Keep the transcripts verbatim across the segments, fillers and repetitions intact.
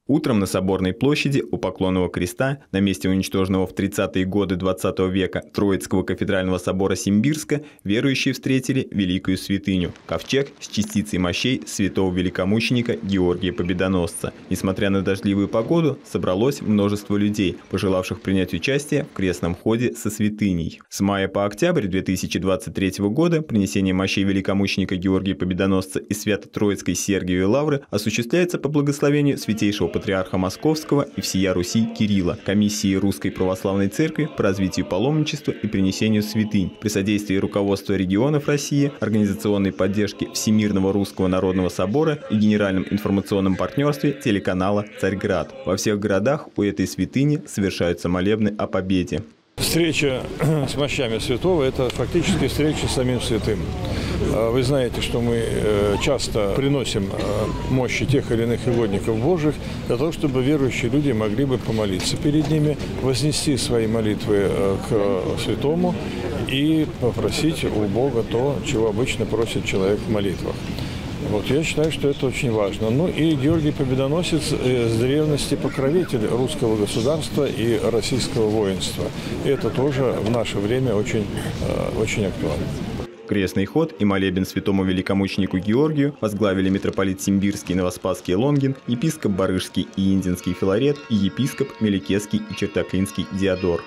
Утром на Соборной площади у Поклонного креста, на месте уничтоженного в тридцатые годы двадцатого века Троицкого кафедрального собора Симбирска, верующие встретили великую святыню – ковчег с частицей мощей святого великомученика Георгия Победоносца. Несмотря на дождливую погоду, собралось множество людей, пожелавших принять участие в крестном ходе со святыней. С мая по октябрь две тысячи двадцать третьего года принесение мощей великомученика Георгия Победоносца из Свято-Троицкой Сергиевой Лавры осуществляется по благословению святейшего патриарха Московского и всея Руси Кирилла, комиссии Русской Православной Церкви по развитию паломничества и принесению святынь, при содействии руководства регионов России, организационной поддержки Всемирного Русского Народного Собора и Генеральном информационном партнерстве телеканала «Царьград». Во всех городах у этой святыни совершаются молебны о победе. Встреча с мощами святого – это фактически встреча с самим святым. Вы знаете, что мы часто приносим мощи тех или иных угодников Божьих для того, чтобы верующие люди могли бы помолиться перед ними, вознести свои молитвы к святому и попросить у Бога то, чего обычно просит человек в молитвах. Вот, я считаю, что это очень важно. Ну и Георгий Победоносец с древности покровитель русского государства и российского воинства. И это тоже в наше время очень, очень актуально. Крестный ход и молебен святому великомученику Георгию возглавили митрополит Симбирский и Новоспасский Лонгин, епископ Барыжский и Индинский Филарет и епископ Меликесский и Чертоклинский Диодор.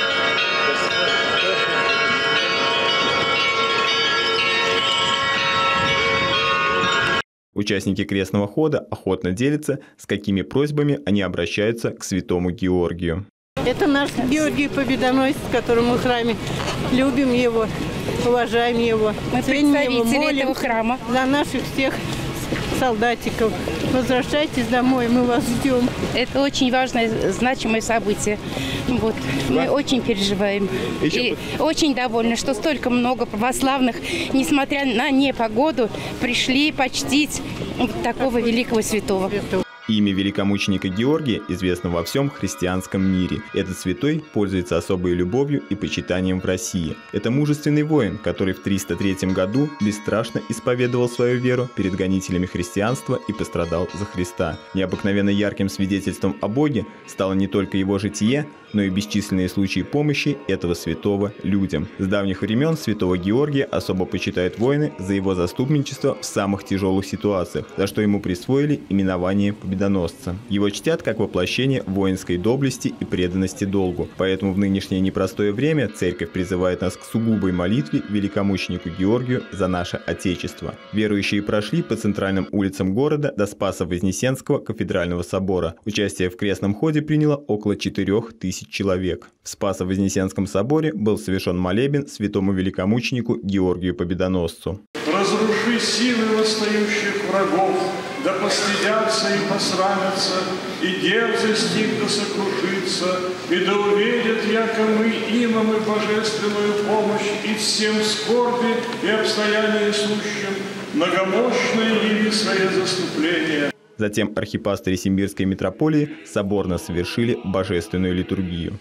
Участники крестного хода охотно делятся, с какими просьбами они обращаются к святому Георгию. Это наш Георгий Победоносец, которому мы в храме любим его, уважаем его. Мы представители этого храма. За наших всех солдатиков. Возвращайтесь домой, мы вас ждем. Это очень важное, значимое событие. Вот. Мы очень переживаем. Еще... И очень довольны, что столько много православных, несмотря на непогоду, пришли почтить такого великого святого. Имя великомученика Георгия известно во всем христианском мире. Этот святой пользуется особой любовью и почитанием в России. Это мужественный воин, который в триста третьем году бесстрашно исповедовал свою веру перед гонителями христианства и пострадал за Христа. Необыкновенно ярким свидетельством о Боге стало не только его житие, но и бесчисленные случаи помощи этого святого людям. С давних времен святого Георгия особо почитают воины за его заступничество в самых тяжелых ситуациях, за что ему присвоили именование Победоносца. Его чтят как воплощение воинской доблести и преданности долгу. Поэтому в нынешнее непростое время Церковь призывает нас к сугубой молитве великомученику Георгию за наше Отечество. Верующие прошли по центральным улицам города до Спасо-Вознесенского кафедрального собора. Участие в крестном ходе приняло около четырёх тысяч человек. В Спасо-Вознесенском соборе был совершен молебен святому великомученику Георгию Победоносцу. «Разруши силы восстающих врагов, да постыдятся и посрамятся, и дерзость их да сокрушится, и да увидят, яко мы имам и божественную помощь, и всем скорби и обстоянии сущим, многомощное яви свое заступление». Затем архипастыри Симбирской митрополии соборно совершили божественную литургию.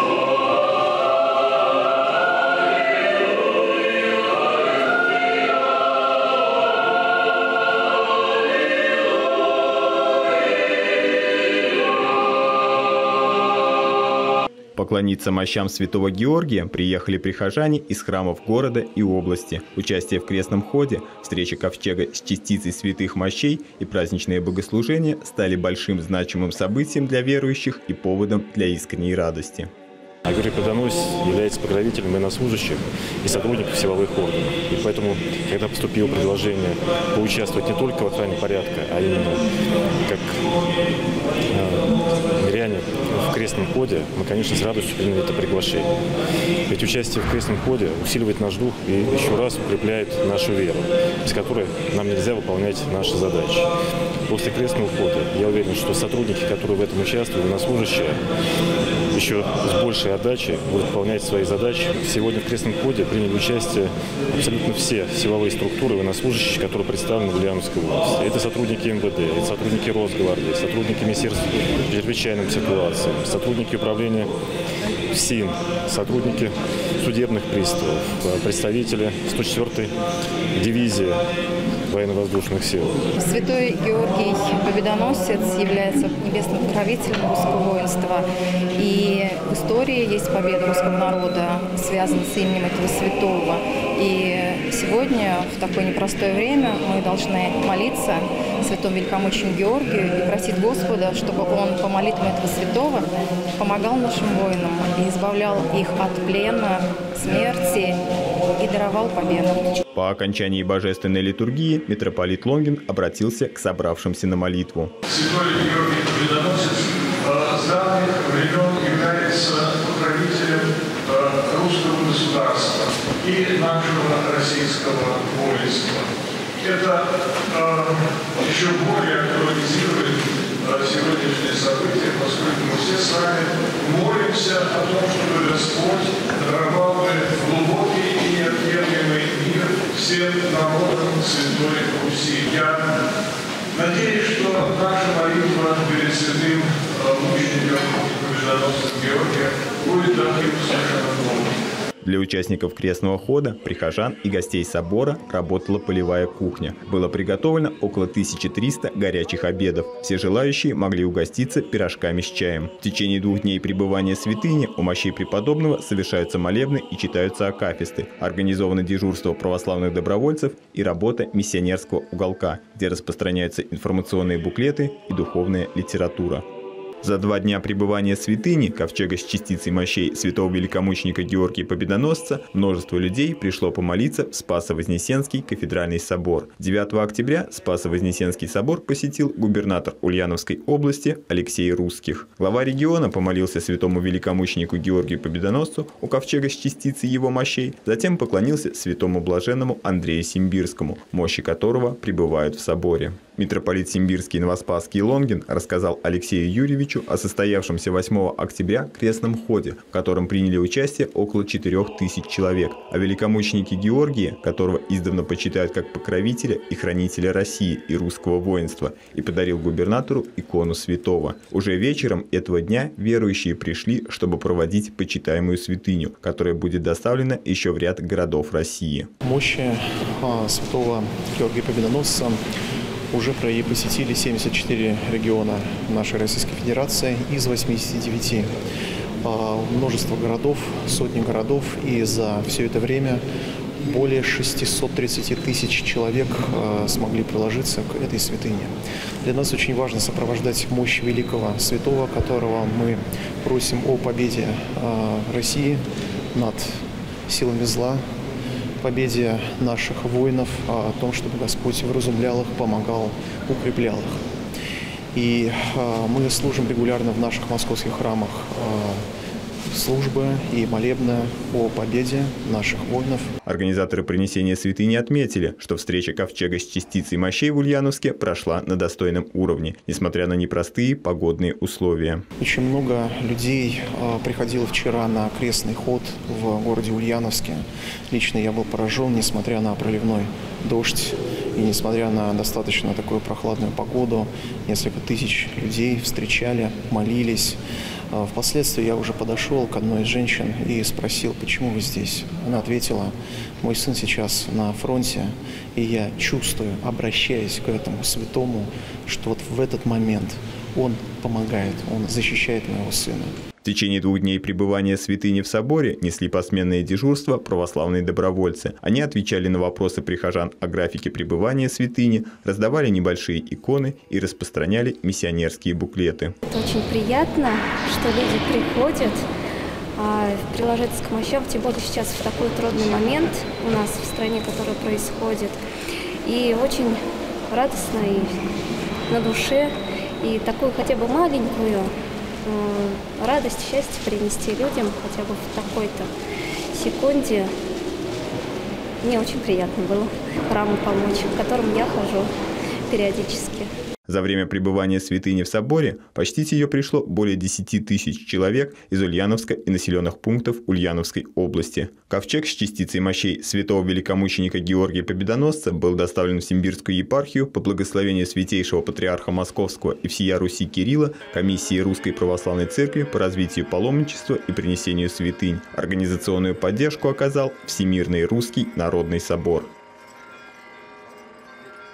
Поклониться мощам святого Георгия приехали прихожане из храмов города и области. Участие в крестном ходе, встреча ковчега с частицей святых мощей и праздничные богослужения стали большим значимым событием для верующих и поводом для искренней радости. Георгий Победоносец является покровителем военнослужащих и сотрудников силовых органов. И поэтому, когда поступило предложение поучаствовать не только в охране порядка, а именно как э, миряне в крестном ходе, мы, конечно, с радостью приняли это приглашение. Ведь участие в крестном ходе усиливает наш дух и еще раз укрепляет нашу веру, без которой нам нельзя выполнять наши задачи. После крестного хода я уверен, что сотрудники, которые в этом участвуют, военнослужащие, еще с большей отдачей будут выполнять свои задачи. Сегодня в крестном ходе приняли участие абсолютно все силовые структуры военнослужащих, которые представлены в Ульяновской области. Это сотрудники эм вэ дэ, это сотрудники Росгвардии, сотрудники Министерства по чрезвычайным ситуациям, сотрудники управления СИН, сотрудники судебных приставов, представители сто четвёртой дивизии военно-воздушных сил. Святой Георгий Победоносец является небесным покровителем русского воинства. И в истории есть победа русского народа, связанная с именем этого святого. И сегодня, в такое непростое время, мы должны молиться святому великомученику Георгию и просить Господа, чтобы он по молитвам этого святого помогал нашим воинам и избавлял их от плена, смерти и даровал победу. По окончании божественной литургии митрополит Лонгин обратился к собравшимся на молитву. Святой Георгий Победоносец с давних времен является покровителем русского государства и нашего российского воинства. Это э, еще более актуализирует э, сегодняшнее событие, поскольку мы все с вами молимся о том, чтобы Господь даровал бы глубокий и неотъемлемый мир всем народам Святой Руси. Я надеюсь, что наша молитва перед святым э, мучеником Победоносцем Георгием будет таким услышанным. Для участников крестного хода, прихожан и гостей собора работала полевая кухня. Было приготовлено около тысячи трёхсот горячих обедов. Все желающие могли угоститься пирожками с чаем. В течение двух дней пребывания святыни у мощей преподобного совершаются молебны и читаются акафисты. Организовано дежурство православных добровольцев и работа миссионерского уголка, где распространяются информационные буклеты и духовная литература. За два дня пребывания святыни, ковчега с частицей мощей святого великомученика Георгия Победоносца, множество людей пришло помолиться в Спасо-Вознесенский кафедральный собор. девятого октября Спасо-Вознесенский собор посетил губернатор Ульяновской области Алексей Русских. Глава региона помолился святому великомученику Георгию Победоносцу у ковчега с частицей его мощей, затем поклонился святому блаженному Андрею Симбирскому, мощи которого пребывают в соборе. Митрополит Симбирский и Новоспасский Лонгин рассказал Алексею Юрьевичу о состоявшемся восьмого октября крестном ходе, в котором приняли участие около четырёх тысяч человек, о великомученике Георгии, которого издавна почитают как покровителя и хранителя России и русского воинства, и подарил губернатору икону святого. Уже вечером этого дня верующие пришли, чтобы проводить почитаемую святыню, которая будет доставлена еще в ряд городов России. Мощи а, святого Георгия Победоносца уже посетили семьдесят четыре региона нашей Российской Федерации из восьмидесяти девяти. Множество городов, сотни городов, и за все это время более шестисот тридцати тысяч человек смогли приложиться к этой святыне. Для нас очень важно сопровождать мощь великого святого, которого мы просим о победе России над силами зла, победе наших воинов, о том, чтобы Господь вразумлял их, помогал, укреплял их. И э, мы служим регулярно в наших московских храмах э, службы и молебны о победе наших воинов. Организаторы принесения святыни отметили, что встреча ковчега с частицей мощей в Ульяновске прошла на достойном уровне, несмотря на непростые погодные условия. Очень много людей э, приходило вчера на крестный ход в городе Ульяновске. Лично я был поражен, несмотря на проливной дождь и несмотря на достаточно такую прохладную погоду. Несколько тысяч людей встречали, молились. Впоследствии я уже подошел к одной из женщин и спросил, почему вы здесь. Она ответила: мой сын сейчас на фронте, и я чувствую, обращаясь к этому святому, что вот в этот момент он помогает, он защищает моего сына. В течение двух дней пребывания святыни в соборе несли посменное дежурство православные добровольцы. Они отвечали на вопросы прихожан о графике пребывания святыни, раздавали небольшие иконы и распространяли миссионерские буклеты. Это очень приятно, что люди приходят а, приложиться к мощам, тем более сейчас в такой трудный момент у нас в стране, который происходит. И очень радостно и на душе, и такую хотя бы маленькую радость, счастье принести людям хотя бы в такой-то секунде. Мне очень приятно было храму помочь, в котором я хожу периодически. За время пребывания святыни в соборе почтить ее пришло более десяти тысяч человек из Ульяновска и населенных пунктов Ульяновской области. Ковчег с частицей мощей святого великомученика Георгия Победоносца был доставлен в Симбирскую епархию по благословению святейшего патриарха Московского и всея Руси Кирилла комиссии Русской Православной Церкви по развитию паломничества и принесению святынь. Организационную поддержку оказал Всемирный Русский Народный Собор.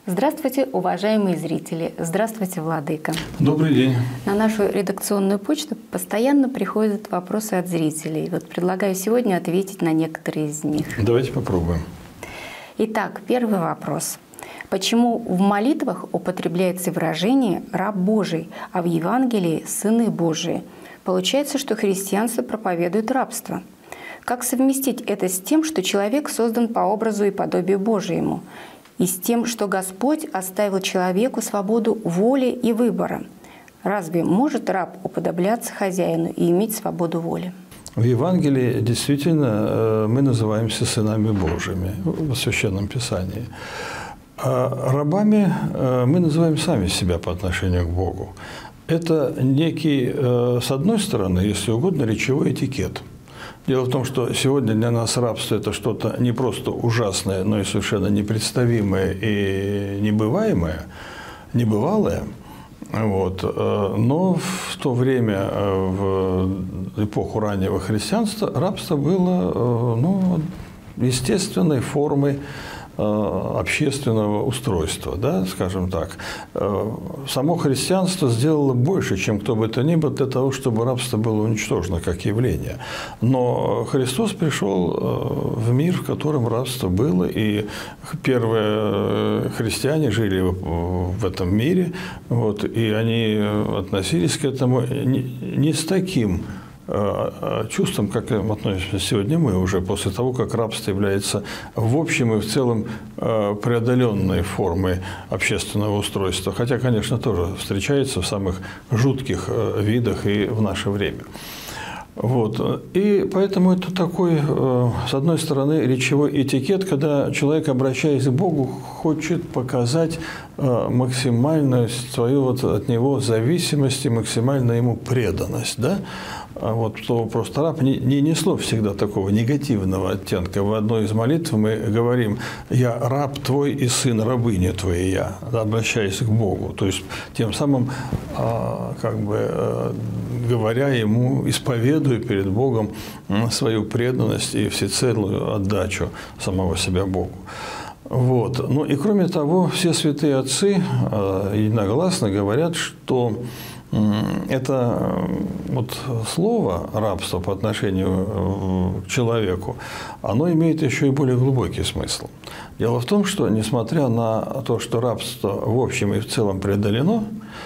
Здравствуйте, уважаемые зрители! Здравствуйте, Владыка! Добрый день! На нашу редакционную почту постоянно приходят вопросы от зрителей. Вот предлагаю сегодня ответить на некоторые из них. Давайте попробуем. Итак, первый вопрос. Почему в молитвах употребляется выражение «раб Божий», а в Евангелии «сыны Божии»? Получается, что христианство проповедует рабство. Как совместить это с тем, что человек создан по образу и подобию Божьему, и с тем, что Господь оставил человеку свободу воли и выбора? Разве может раб уподобляться хозяину и иметь свободу воли? В Евангелии действительно мы называемся сынами Божьими в Священном Писании. А рабами мы называем сами себя по отношению к Богу. Это некий, с одной стороны, если угодно, речевой этикет. Дело в том, что сегодня для нас рабство – это что-то не просто ужасное, но и совершенно непредставимое и небываемое, небывалое. Вот. Но в то время, в эпоху раннего христианства, рабство было ну, естественной формой общественного устройства, да, скажем так. Само христианство сделало больше, чем кто бы то ни был, для того, чтобы рабство было уничтожено как явление. Но Христос пришел в мир, в котором рабство было, и первые христиане жили в этом мире, вот, и они относились к этому не, не с таким чувством, как относимся сегодня мы, уже после того, как рабство является в общем и в целом преодоленной формой общественного устройства. Хотя, конечно, тоже встречается в самых жутких видах и в наше время. Вот. И поэтому это такой, с одной стороны, речевой этикет, когда человек, обращаясь к Богу, хочет показать максимальную свою вот от него зависимость и максимальную ему преданность. Да? Вот слово «просто раб» не, не несло всегда такого негативного оттенка. В одной из молитв мы говорим «Я раб твой и сын рабыни твоей я», обращаясь к Богу. То есть тем самым как бы говоря ему, исповедуя перед Богом свою преданность и всецелую отдачу самого себя Богу. Вот. Ну и кроме того, все святые отцы единогласно говорят, что это вот слово «рабство» по отношению к человеку, оно имеет еще и более глубокий смысл. Дело в том, что несмотря на то, что рабство в общем и в целом преодолено,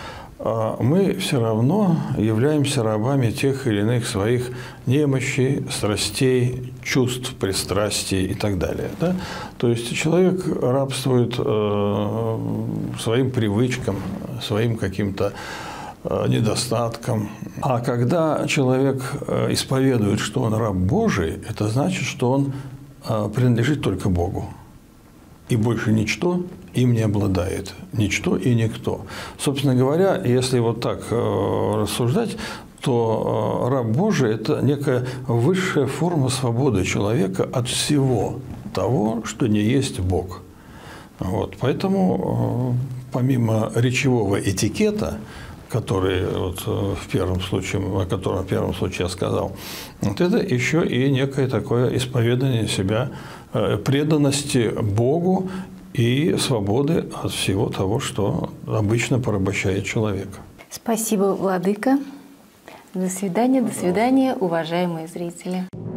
мы все равно являемся рабами тех или иных своих немощей, страстей, чувств, пристрастий и так далее. Да? То есть человек рабствует э, своим привычкам, своим каким-то э, недостаткам. А когда человек исповедует, что он раб Божий, это значит, что он э, принадлежит только Богу. И больше ничто им не обладает. Ничто и никто. Собственно говоря, если вот так э, рассуждать, то э, раб Божий – это некая высшая форма свободы человека от всего того, что не есть Бог. Вот. Поэтому, э, помимо речевого этикета, который вот, в первом случае, о котором в первом случае я сказал, вот это еще и некое такое исповедание себя, преданности Богу и свободы от всего того, что обычно порабощает человека. Спасибо, Владыка. До свидания, до свидания, уважаемые зрители.